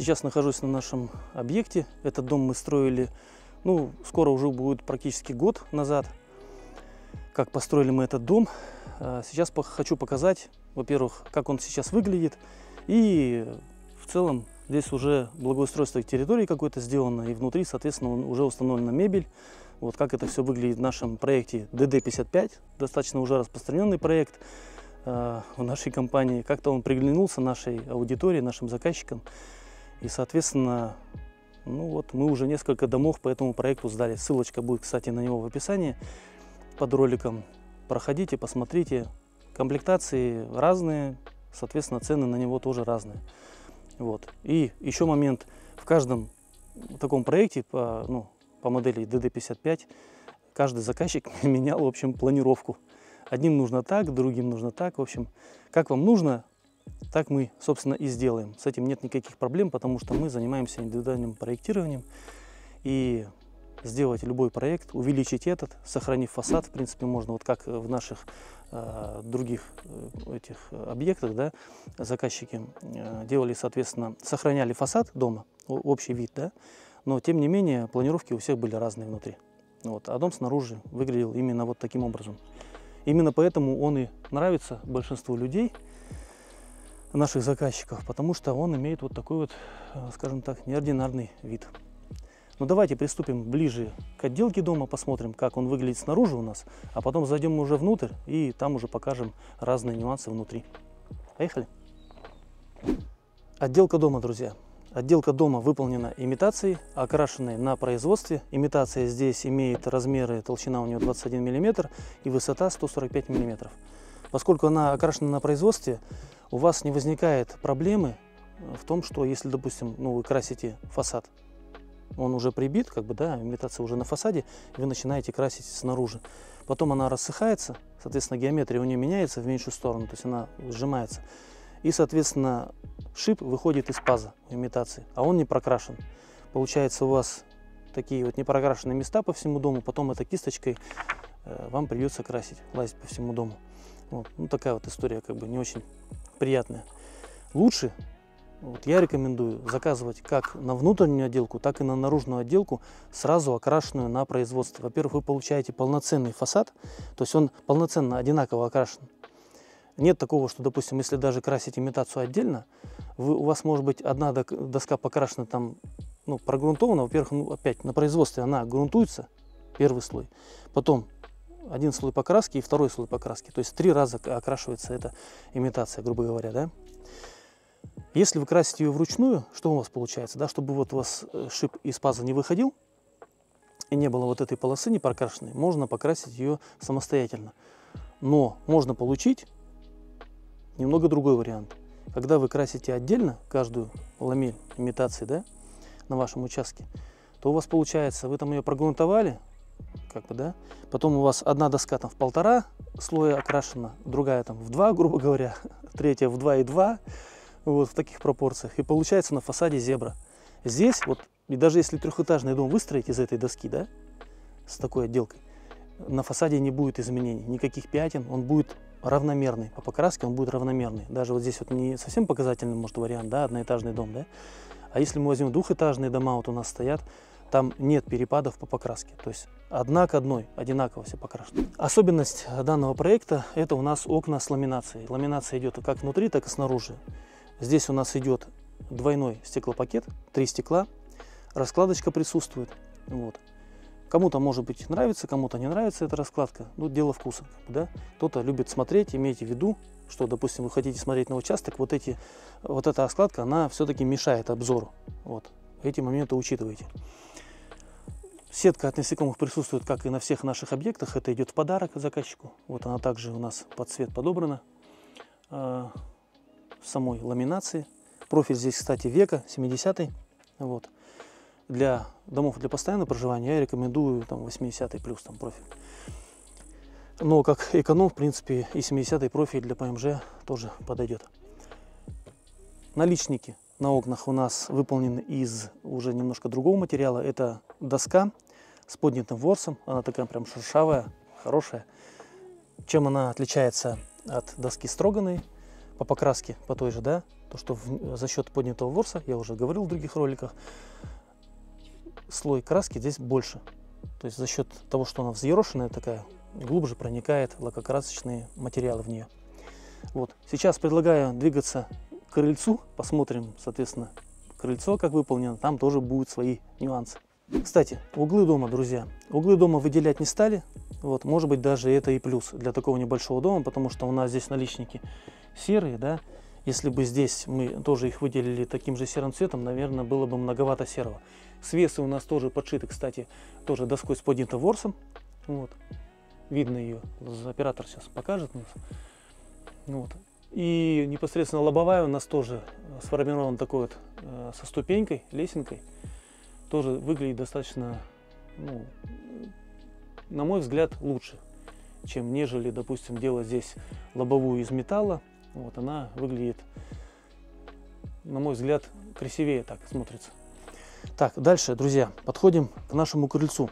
Сейчас нахожусь на нашем объекте. Этот дом мы строили, ну, скоро уже будет практически год назад, как построили мы этот дом. Сейчас хочу показать, во-первых, как он сейчас выглядит, и в целом здесь уже благоустройство территории какое-то сделано, и внутри, соответственно, уже установлена мебель. Вот как это все выглядит в нашем проекте DD55, достаточно уже распространенный проект в нашей компании. Как-то он приглянулся нашей аудитории, нашим заказчикам. И, соответственно, ну вот мы уже несколько домов по этому проекту сдали. Ссылочка будет, кстати, на него в описании под роликом. Проходите, посмотрите. Комплектации разные, соответственно, цены на него тоже разные. Вот. И еще момент. В каждом таком проекте по модели DD55 каждый заказчик менял, в общем, планировку. Одним нужно так, другим нужно так. В общем, как вам нужно, так мы, собственно, и сделаем. С этим нет никаких проблем, потому что мы занимаемся индивидуальным проектированием. И сделать любой проект, увеличить этот, сохранив фасад, в принципе, можно, вот как в наших других этих объектах, да, заказчики делали, соответственно, сохраняли фасад дома, общий вид, да, но, тем не менее, планировки у всех были разные внутри. Вот, а дом снаружи выглядел именно вот таким образом. Именно поэтому он и нравится большинству людей, наших заказчиков, потому что он имеет вот такой вот, скажем так, неординарный вид. Ну давайте приступим ближе к отделке дома, посмотрим, как он выглядит снаружи у нас, а потом зайдем уже внутрь и там уже покажем разные нюансы внутри. Поехали! Отделка дома, друзья. Отделка дома выполнена имитацией, окрашенной на производстве. Имитация здесь имеет размеры, толщина у нее 21 мм и высота 145 мм. Поскольку она окрашена на производстве, у вас не возникает проблемы в том, что если, допустим, вы красите фасад, он уже прибит, как бы, да, имитация уже на фасаде, и вы начинаете красить снаружи. Потом она рассыхается, соответственно, геометрия у нее меняется в меньшую сторону, то есть она сжимается. И, соответственно, шип выходит из паза имитации, а он не прокрашен. Получается, у вас такие вот непрокрашенные места по всему дому, потом этой кисточкой вам придется красить, лазить по всему дому. Вот. Ну, такая вот история, как бы, не очень приятная. Лучше, вот, я рекомендую заказывать как на внутреннюю отделку, так и на наружную отделку, сразу окрашенную на производстве. Во-первых, вы получаете полноценный фасад, то есть он полноценно одинаково окрашен. Нет такого, что, допустим, если даже красить имитацию отдельно, у вас может быть одна доска покрашена там, прогрунтована. Во-первых, опять на производстве она грунтуется, первый слой, потом один слой покраски и второй слой покраски. То есть 3 раза окрашивается эта имитация, грубо говоря, да. Если вы красите ее вручную, что у вас получается, да, чтобы вот у вас шип из паза не выходил и не было вот этой полосы не прокрашенной, можно покрасить ее самостоятельно. Но можно получить немного другой вариант. Когда вы красите отдельно каждую ламель имитации, да, на вашем участке, то у вас получается, вы там ее прогрунтовали, как бы, да, потом у вас одна доска там в 1,5 слоя окрашена, другая там в 2, грубо говоря, третья в 2,2, вот в таких пропорциях, и получается на фасаде зебра. Здесь вот, и даже если трехэтажный дом выстроить из этой доски, да, с такой отделкой, на фасаде не будет изменений, никаких пятен, он будет равномерный, по покраске он будет равномерный. Даже вот здесь вот не совсем показательный, может, вариант, да, одноэтажный дом, да, а если мы возьмем двухэтажные дома, вот у нас стоят, там нет перепадов по покраске, то есть одна к одной, одинаково все покрашено. Особенность данного проекта – это у нас окна с ламинацией. Ламинация идет как внутри, так и снаружи. Здесь у нас идет двойной стеклопакет, 3 стекла, раскладочка присутствует. Вот. Кому-то, может быть, нравится, кому-то не нравится эта раскладка, ну, дело вкуса, да. Кто-то любит смотреть, имейте в виду, что, допустим, вы хотите смотреть на участок, вот эта раскладка, она все-таки мешает обзору. Вот. Эти моменты учитывайте. Сетка от насекомых присутствует, как и на всех наших объектах. Это идет в подарок заказчику. Вот она также у нас под цвет подобрана в самой ламинации. Профиль здесь, кстати, века, 70-й. Вот. Для домов для постоянного проживания я рекомендую там 80-й плюс там профиль. Но как эконом, в принципе, и 70-й профиль для ПМЖ тоже подойдет. Наличники на окнах у нас выполнены из уже немножко другого материала. Это доска с поднятым ворсом. Она такая прям шершавая, хорошая. Чем она отличается от доски строганной? по покраске, по той же, да, то, что за счет поднятого ворса, я уже говорил в других роликах, слой краски здесь больше. То есть за счет того, что она взъерошенная такая, глубже проникает лакокрасочные материалы в нее. Вот. Сейчас предлагаю двигаться к крыльцу, посмотрим, соответственно, крыльцо как выполнено, там тоже будут свои нюансы. Кстати, углы дома, друзья, углы дома выделять не стали, вот, может быть, даже это и плюс для такого небольшого дома, потому что у нас здесь наличники серые, да, если бы здесь мы тоже их выделили таким же серым цветом, наверное, было бы многовато серого. Свесы у нас тоже подшиты, кстати, тоже доской с поднятым ворсом, вот, видно ее, оператор сейчас покажет нас, вот. И непосредственно лобовая у нас тоже сформирована такой вот со ступенькой, лесенкой. Тоже выглядит достаточно, ну, на мой взгляд, лучше, чем нежели, допустим, делать здесь лобовую из металла. Вот она выглядит, на мой взгляд, красивее так смотрится. Так, дальше, друзья, подходим к нашему крыльцу.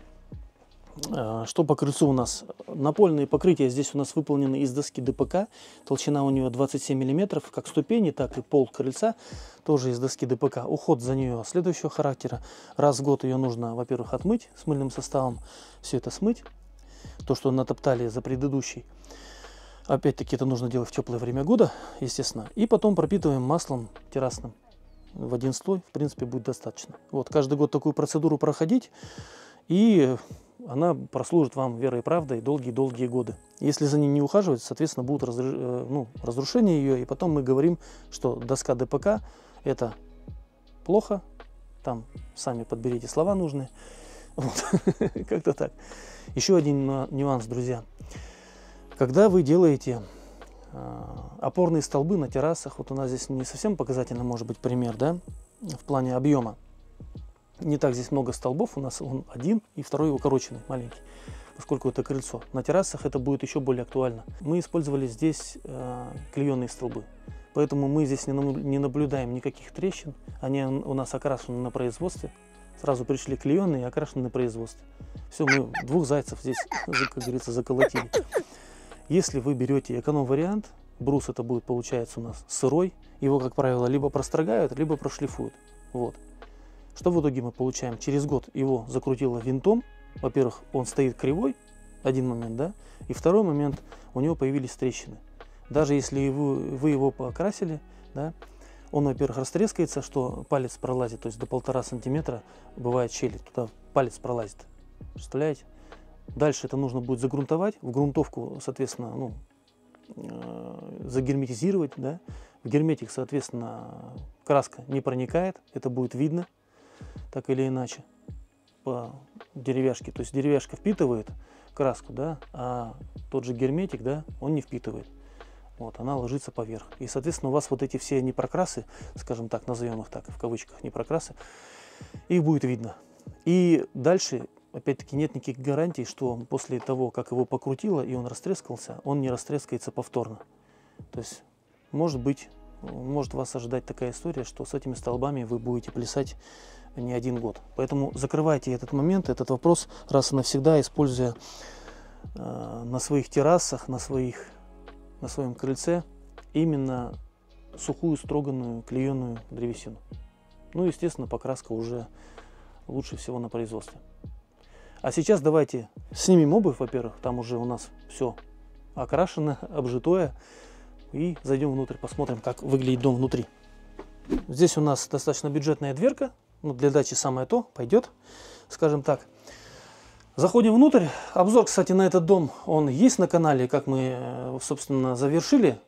Что по крыльцу у нас? Напольные покрытия здесь у нас выполнены из доски ДПК. Толщина у нее 27 мм, как ступени, так и пол крыльца тоже из доски ДПК. Уход за нее следующего характера. Раз в год ее нужно, во-первых, отмыть с мыльным составом, все это смыть. То, что натоптали за предыдущий. Опять-таки это нужно делать в теплое время года, естественно. И потом пропитываем маслом террасным. В один слой, в принципе, будет достаточно. Вот, каждый год такую процедуру проходить. И она прослужит вам верой и правдой долгие-долгие годы. Если за ней не ухаживать, соответственно, будут разрушения ее. И потом мы говорим, что доска ДПК это плохо. Там сами подберите слова нужные. Вот. Как-то так. Еще один нюанс, друзья. Когда вы делаете опорные столбы на террасах, вот у нас здесь не совсем показательно может быть пример, да, в плане объема. Не так здесь много столбов, у нас он один и второй укороченный, маленький, поскольку это крыльцо. На террасах это будет еще более актуально. Мы использовали здесь клееные столбы, поэтому мы здесь не наблюдаем никаких трещин. Они у нас окрашены на производстве. Сразу пришли клееные и окрашены на производстве. Все, мы двух зайцев здесь, как говорится, заколотили. Если вы берете эконом-вариант, брус это будет, получается, у нас сырой. Его, как правило, либо прострогают, либо прошлифуют. Вот. Что в итоге мы получаем? Через год его закрутило винтом. Во-первых, он стоит кривой, один момент, да? И второй момент, у него появились трещины. Даже если вы его покрасили, да, он, во-первых, растрескается, что палец пролазит, то есть до 1,5 сантиметра бывает щели, туда палец пролазит. Представляете? Дальше это нужно будет загрунтовать, в грунтовку, соответственно, ну, загерметизировать, да? В герметик, соответственно, краска не проникает, это будет видно. Так или иначе, по деревяшке. То есть деревяшка впитывает краску, да, а тот же герметик, да, он не впитывает. Вот, она ложится поверх. И, соответственно, у вас вот эти все непрокрасы, скажем так, назовем их так, в кавычках, непрокрасы, их будет видно. И дальше, опять-таки, нет никаких гарантий, что после того, как его покрутило и он растрескался, он не растрескается повторно. То есть, может быть, может вас ожидать такая история, что с этими столбами вы будете плясать не один год. Поэтому закрывайте этот момент, этот вопрос раз и навсегда, используя на своих террасах, на своем крыльце именно сухую, строганную, клееную древесину. Ну, естественно, покраска уже лучше всего на производстве. А сейчас давайте снимем обувь, во-первых, там уже у нас все окрашено, обжитое. И зайдем внутрь, посмотрим, как выглядит дом внутри. Здесь у нас достаточно бюджетная дверка. Ну, для дачи самое то, пойдет, скажем так. Заходим внутрь. Обзор, кстати, на этот дом, он есть на канале, как мы, собственно, завершили.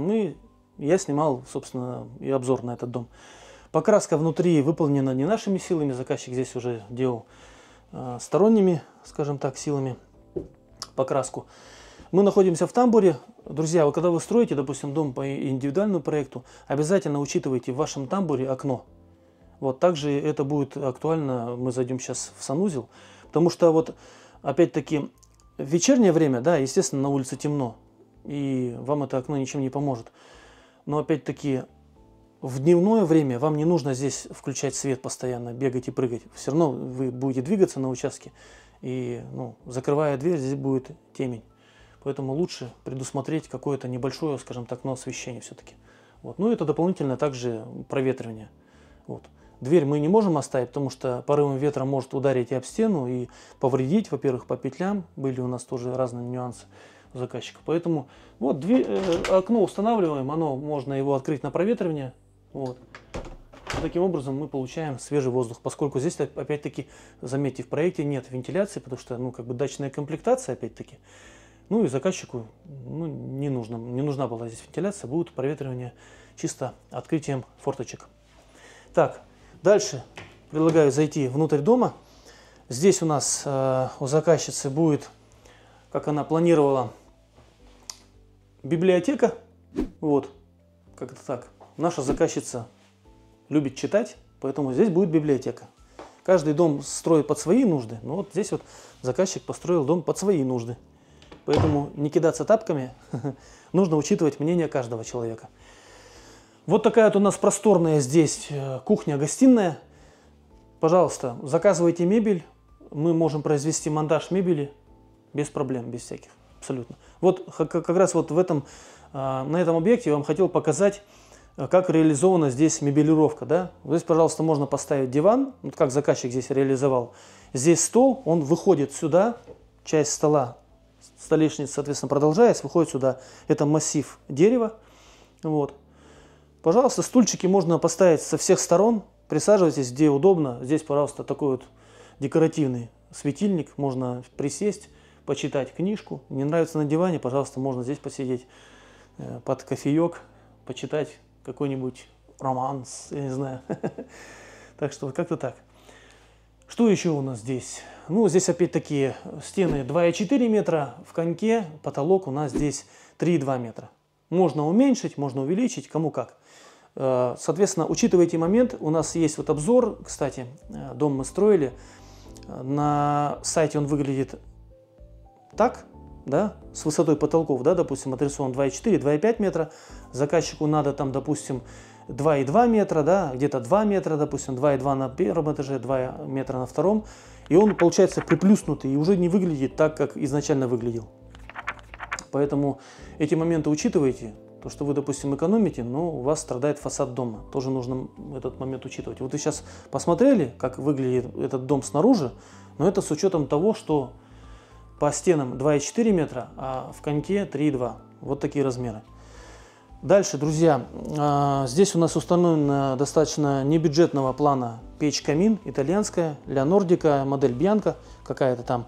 Я снимал, собственно, и обзор на этот дом. Покраска внутри выполнена не нашими силами, заказчик здесь уже делал сторонними, скажем так, силами покраску. Мы находимся в тамбуре. Друзья, когда вы строите, допустим, дом по индивидуальному проекту, обязательно учитывайте в вашем тамбуре окно. Вот также это будет актуально, мы зайдем сейчас в санузел, потому что вот опять-таки в вечернее время, да, естественно, на улице темно, и вам это окно ничем не поможет. Но опять-таки в дневное время вам не нужно здесь включать свет постоянно, бегать и прыгать. Все равно вы будете двигаться на участке, и, ну, закрывая дверь, здесь будет темень. Поэтому лучше предусмотреть какое-то небольшое, скажем так, но освещение все-таки. Вот. Ну, это дополнительно также проветривание. Вот. Дверь мы не можем оставить, потому что порывом ветра может ударить и об стену, и повредить, во-первых, по петлям. Были у нас тоже разные нюансы у заказчика. Поэтому вот окно устанавливаем, можно его открыть на проветривание. Вот. Таким образом мы получаем свежий воздух, поскольку здесь, опять-таки, заметьте, в проекте нет вентиляции, потому что, дачная комплектация, опять-таки. Ну и заказчику не нужна была здесь вентиляция, будет проветривание чисто открытием форточек. Так, дальше предлагаю зайти внутрь дома. Здесь у нас у заказчицы будет, как она планировала, библиотека. Вот, как-то так. Наша заказчица любит читать, поэтому здесь будет библиотека. Каждый дом строит под свои нужды, но вот здесь вот заказчик построил дом под свои нужды. Поэтому не кидаться тапками, нужно учитывать мнение каждого человека. Вот такая вот у нас просторная здесь кухня-гостиная. Пожалуйста, заказывайте мебель, мы можем произвести монтаж мебели без проблем, без всяких, абсолютно. Вот как раз вот на этом объекте я вам хотел показать, как реализована здесь мебелировка. Да? Здесь, пожалуйста, можно поставить диван, вот как заказчик здесь реализовал. Здесь стол, он выходит сюда, часть стола, столешница, соответственно, продолжается, выходит сюда. Это массив дерева. Вот. Пожалуйста, стульчики можно поставить со всех сторон. Присаживайтесь, где удобно. Здесь, пожалуйста, такой вот декоративный светильник. Можно присесть, почитать книжку. Не нравится на диване, пожалуйста, можно здесь посидеть под кофеек, почитать какой-нибудь романс, я не знаю. Так что как-то так. Что еще у нас здесь? Ну, здесь опять-таки стены 2,4 метра, в коньке потолок у нас здесь 3,2 метра. Можно уменьшить, можно увеличить, кому как. Соответственно, учитывайте момент, у нас есть вот обзор, кстати, дом мы строили, на сайте он выглядит так, да, с высотой потолков, да, допустим, отрисован 2,4, 2,5 метра, заказчику надо там, допустим, 2,2 метра, да, где-то 2 метра, допустим, 2,2 на первом этаже, 2 метра на втором, и он получается приплюснутый и уже не выглядит так, как изначально выглядел. Поэтому эти моменты учитывайте. То, что вы, допустим, экономите, но у вас страдает фасад дома. Тоже нужно этот момент учитывать. Вот вы сейчас посмотрели, как выглядит этот дом снаружи, но это с учетом того, что по стенам 2,4 метра, а в коньке 3,2. Вот такие размеры. Дальше, друзья, здесь у нас установлена достаточно небюджетного плана печь-камин, итальянская, Ля Нордика, модель Бьянка, какая-то там.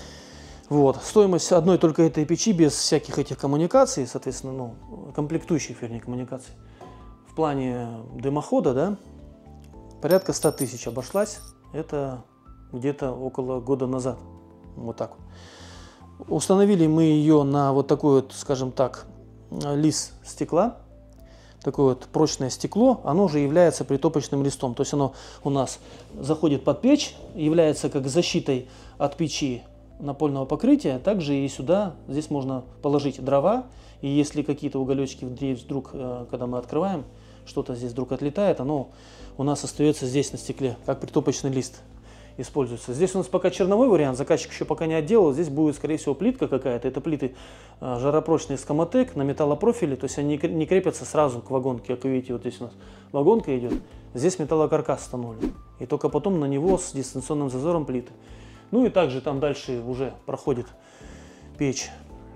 Вот. Стоимость одной только этой печи, без всяких этих коммуникаций, соответственно, комплектующих, вернее, коммуникаций, в плане дымохода, да, порядка 100 тысяч обошлась. Это где-то около года назад. Вот так вот. Установили мы ее на вот такой вот, скажем так, лист стекла. Такое вот прочное стекло, оно же является притопочным листом. То есть оно у нас заходит под печь, является как защитой от печи напольного покрытия. Также и сюда, здесь можно положить дрова. И если какие-то уголечки вдруг, когда мы открываем, что-то здесь вдруг отлетает, оно у нас остается здесь на стекле, как притопочный лист используется. Здесь у нас пока черновой вариант, заказчик еще пока не отделал. Здесь будет, скорее всего, плитка какая-то. Это плиты жаропрочные Скамотек на металлопрофиле. То есть они не крепятся сразу к вагонке. Как вы видите, вот здесь у нас вагонка идет. Здесь металлокаркас установлен. И только потом на него с дистанционным зазором плиты. Ну и также там дальше уже проходит печь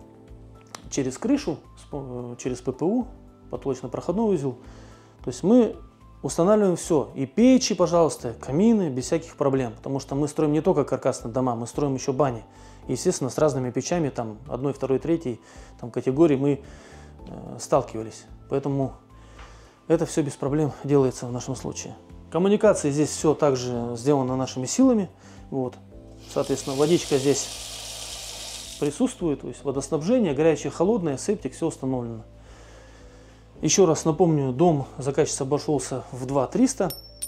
через крышу, через ППУ, потолочно-проходной узел. То есть мы устанавливаем все. И печи, пожалуйста, камины, без всяких проблем. Потому что мы строим не только каркасные дома, мы строим еще бани. И, естественно, с разными печами, там, 1, 2, 3 там, категории мы сталкивались. Поэтому это все без проблем делается в нашем случае. Коммуникации здесь все также сделано нашими силами. Вот. Соответственно, водичка здесь присутствует, то есть водоснабжение, горячее, холодное, септик, все установлено. Еще раз напомню, дом заказчица обошелся в 2 300,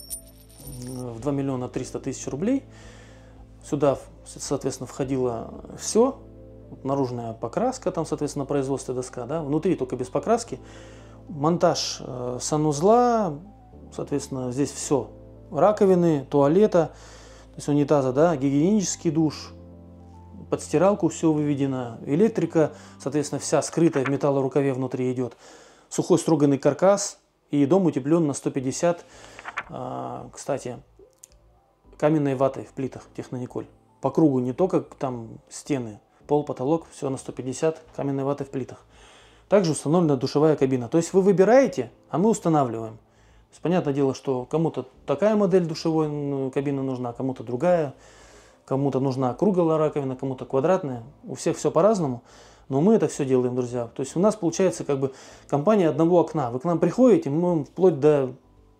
в 2 миллиона 300 тысяч рублей. Сюда, соответственно, входило все. Наружная покраска, там, соответственно, производство доска, да, внутри только без покраски. Монтаж санузла, соответственно, здесь все. Раковины, туалета, то есть унитаза, да, гигиенический душ, под стиралку все выведено, электрика, соответственно, вся скрытая в металлорукаве внутри идет. Сухой строганный каркас, и дом утеплен на 150, кстати, каменной ватой в плитах Технониколь. По кругу, не только там стены, пол, потолок, все на 150 каменной ватой в плитах. Также установлена душевая кабина. То есть вы выбираете, а мы устанавливаем. То есть, понятное дело, что кому-то такая модель душевой кабины нужна, а кому-то другая. Кому-то нужна круглая раковина, кому-то квадратная. У всех все по-разному. Но мы это все делаем, друзья. То есть у нас получается как бы компания одного окна. Вы к нам приходите, мы вплоть до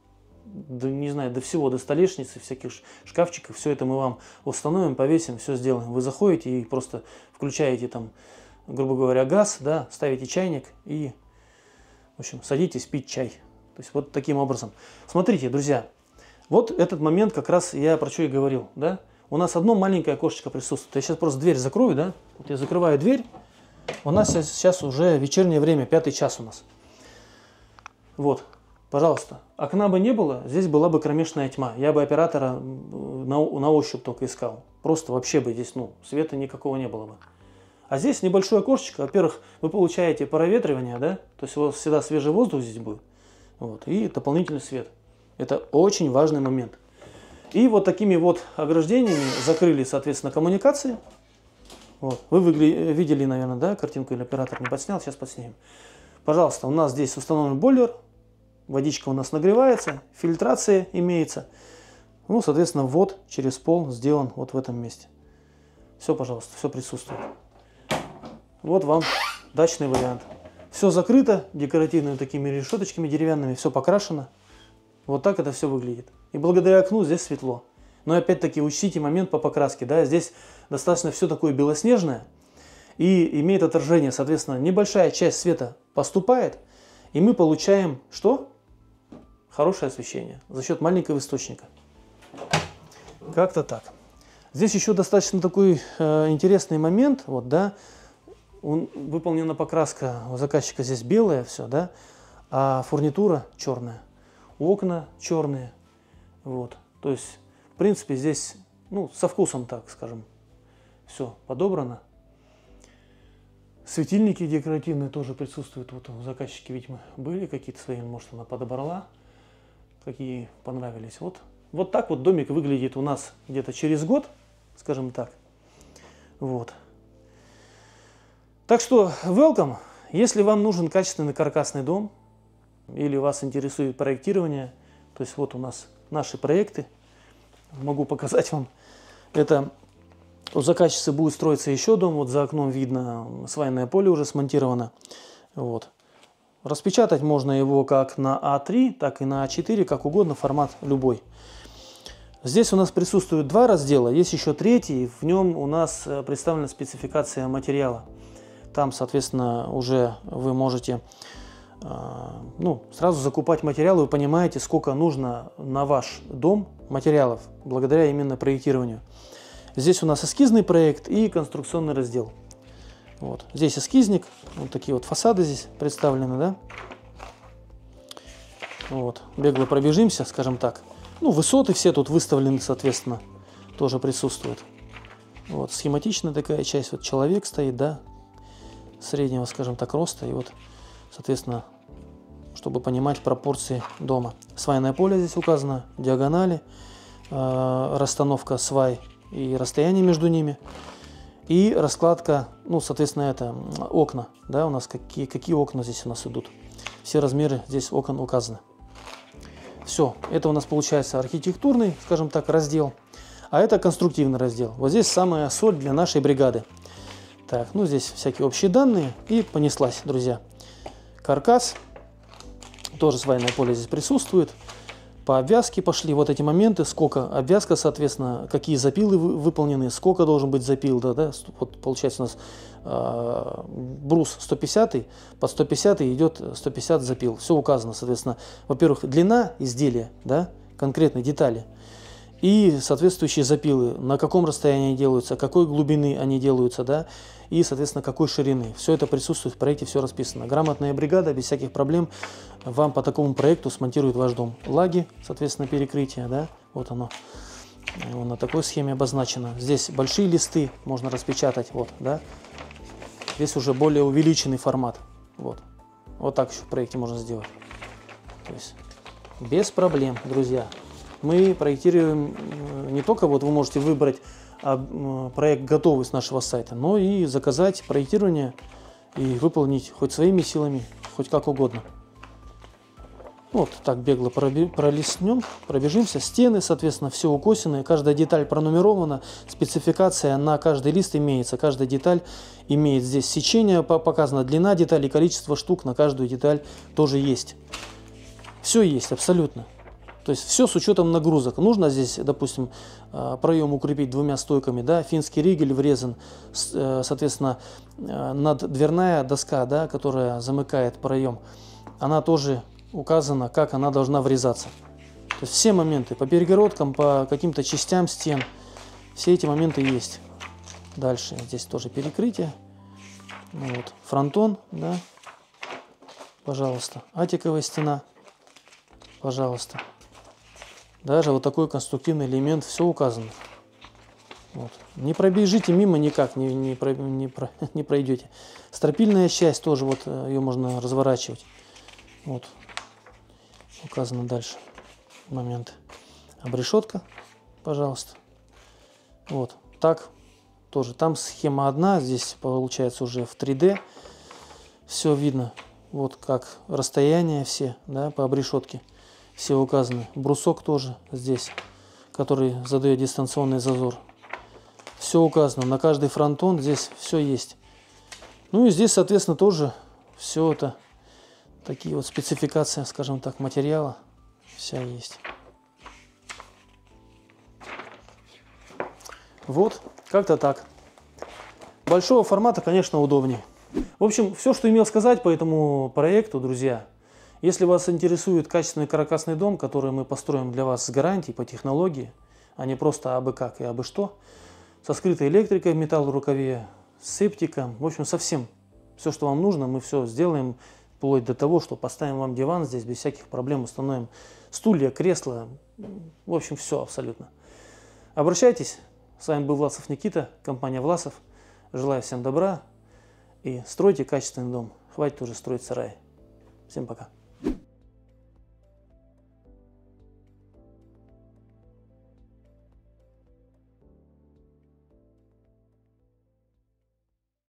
не знаю, до всего, до столешницы, всяких шкафчиков, все это мы вам установим, повесим, все сделаем. Вы заходите и просто включаете там, грубо говоря, газ, да, ставите чайник и, в общем, садитесь пить чай. То есть вот таким образом. Смотрите, друзья, вот этот момент как раз я про что и говорил, да. У нас одно маленькое окошечко присутствует. Я сейчас просто дверь закрою, да. Вот я закрываю дверь. У нас сейчас уже вечернее время, 5-й час у нас. Вот, пожалуйста. Окна бы не было, здесь была бы кромешная тьма. Я бы оператора на ощупь только искал. Просто вообще бы здесь, света никакого не было бы. А здесь небольшое окошечко. Во-первых, вы получаете проветривание, да. То есть у вас всегда свежий воздух здесь будет. Вот, и дополнительный свет. Это очень важный момент. И вот такими вот ограждениями закрыли, соответственно, коммуникации. Вот. Вы видели, наверное, да, картинку, или оператор не подснял, сейчас подснимем. Пожалуйста, у нас здесь установлен бойлер, водичка у нас нагревается, фильтрация имеется. Ну, соответственно, ввод через пол сделан вот в этом месте. Все, пожалуйста, все присутствует. Вот вам дачный вариант. Все закрыто декоративными такими решеточками деревянными, все покрашено. Вот так это все выглядит. И благодаря окну здесь светло. Но опять-таки учтите момент по покраске. Да? Здесь достаточно все такое белоснежное и имеет отражение. Соответственно, небольшая часть света поступает, и мы получаем что? Хорошее освещение за счет маленького источника. Как-то так. Здесь еще достаточно такой интересный момент. Вот, да? Выполнена покраска у заказчика здесь белая, все, да? А фурнитура черная. Окна черные. Вот. То есть, в принципе, здесь, со вкусом, так скажем, все подобрано. Светильники декоративные тоже присутствуют. Вот у заказчики, видимо, были какие-то свои, может, она подобрала, какие понравились. Вот так вот домик выглядит у нас где-то через год, скажем так. Вот. Так что, welcome. Если вам нужен качественный каркасный дом, или вас интересует проектирование, то есть вот у нас наши проекты, могу показать вам. Это у заказчицы будет строиться еще дом, вот за окном видно свайное поле уже смонтировано. Вот. Распечатать можно его как на А3, так и на А4, как угодно, формат любой. Здесь у нас присутствует два раздела, есть еще третий, в нем у нас представлена спецификация материала. Там, соответственно, уже вы можете сразу закупать материалы, вы понимаете, сколько нужно на ваш дом материалов, благодаря именно проектированию. Здесь у нас эскизный проект и конструкционный раздел. Вот. Здесь эскизник, вот такие вот фасады здесь представлены, да? Вот. Бегло пробежимся, скажем так. Высоты все тут выставлены, соответственно, тоже присутствуют. Вот. Схематичная такая часть, вот человек стоит, да, среднего, скажем так, роста, и вот, соответственно, чтобы понимать пропорции дома. Свайное поле здесь указано, диагонали, расстановка свай и расстояние между ними. И раскладка, соответственно, это окна. Да, у нас какие окна здесь у нас идут. Все размеры здесь окон указаны. Все, это у нас получается архитектурный, скажем так, раздел. А это конструктивный раздел. Вот здесь самая соль для нашей бригады. Так, здесь всякие общие данные. И понеслась, друзья. Каркас. Тоже свайное поле здесь присутствует. По обвязке пошли вот эти моменты. Сколько обвязка, соответственно, какие запилы выполнены, сколько должен быть запил. Да? Вот получается у нас брус 150, под 150 идет 150 запил. Все указано, соответственно. Во-первых, длина изделия, да, конкретной детали. И соответствующие запилы, на каком расстоянии они делаются, какой глубины они делаются, да, и, соответственно, какой ширины. Все это присутствует в проекте, все расписано. Грамотная бригада, без всяких проблем, вам по такому проекту смонтирует ваш дом. Лаги, соответственно, перекрытие, да, вот оно. На такой схеме обозначено. Здесь большие листы можно распечатать, вот, да. Здесь уже более увеличенный формат, вот. Вот так еще в проекте можно сделать. То есть без проблем, друзья. Мы проектируем не только, вот вы можете выбрать проект готовый с нашего сайта, но и заказать проектирование и выполнить хоть своими силами, хоть как угодно. Вот так бегло пролистнем, пробежимся. Стены, соответственно, все укосины, каждая деталь пронумерована, спецификация на каждый лист имеется, каждая деталь имеет здесь сечение, показана длина детали, количество штук на каждую деталь тоже есть. Все есть абсолютно. То есть все с учетом нагрузок. Нужно здесь, допустим, проем укрепить двумя стойками, да, финский ригель врезан, соответственно, наддверная доска, да, которая замыкает проем, она тоже указано, как она должна врезаться. То есть все моменты по перегородкам, по каким-то частям стен, все эти моменты есть. Дальше здесь тоже перекрытие. Вот. Фронтон, да, пожалуйста. Атиковая стена, пожалуйста. Даже вот такой конструктивный элемент, все указано. Вот. Не пробежите мимо никак, не пройдете. Стропильная часть тоже, вот ее можно разворачивать. Вот. Указано дальше момент. Обрешетка, пожалуйста. Вот так тоже. Там схема одна, здесь получается уже в 3D. Все видно. Вот как расстояние все, да, по обрешетке. Все указаны. Брусок тоже здесь, который задает дистанционный зазор. Все указано. На каждый фронтон здесь все есть. Ну и здесь, соответственно, тоже все это. Такие вот спецификации, скажем так, материала вся есть. Вот, как-то так. Большого формата, конечно, удобнее. В общем, все, что имел сказать по этому проекту, друзья. Если вас интересует качественный каркасный дом, который мы построим для вас с гарантией по технологии, а не просто абы как и абы что, со скрытой электрикой в металлорукаве, с септиком, в общем, совсем все, что вам нужно, мы все сделаем. Вплоть до того, что поставим вам диван здесь без всяких проблем, установим стулья, кресла, в общем, все абсолютно. Обращайтесь. С вами был Власов Никита, компания Власов. Желаю всем добра и стройте качественный дом. Хватит уже строить сарай. Всем пока.